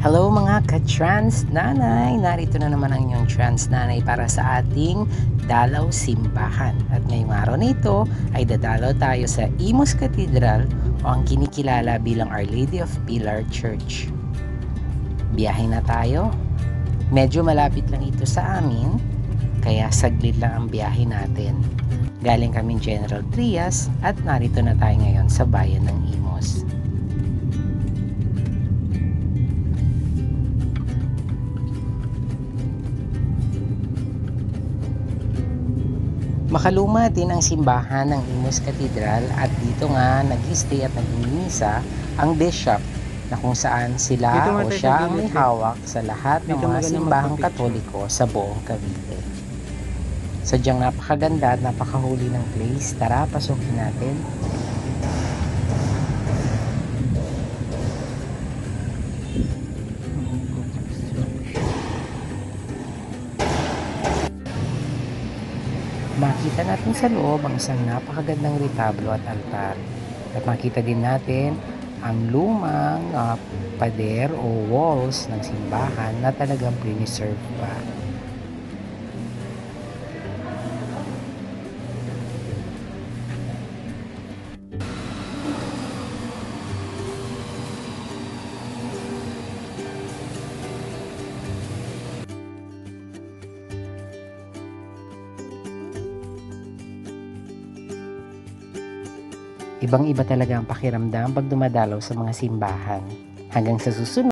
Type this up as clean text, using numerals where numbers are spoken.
Hello mga ka-trans nanay! Narito na naman ang inyong trans nanay para sa ating dalaw simbahan. At ngayong araw na ito ay dadalaw tayo sa Imus Cathedral o ang kinikilala bilang Our Lady of Pilar Church. Biyahe na tayo. Medyo malapit lang ito sa amin, kaya saglit lang ang biyahe natin. Galing kami General Trias at narito na tayo ngayon sa bayan ng Imus. Makaluma din ang simbahan ng Imus Cathedral at dito nga nag-stay at nagmimisa ang bishop na kung saan sila o siya ang may hawak sa lahat ng mga simbahang Katoliko sa buong Cavite. Sadyang napakaganda at napakahuli ng place. Tara, pasukin natin. Makita natin sa loob ang isang napakagandang retablo at altar. At makita din natin ang lumang pader o walls ng simbahan na talagang preserve pa. Ibang-iba talaga ang pakiramdam pag dumadalaw sa mga simbahan. Hanggang sa susunod.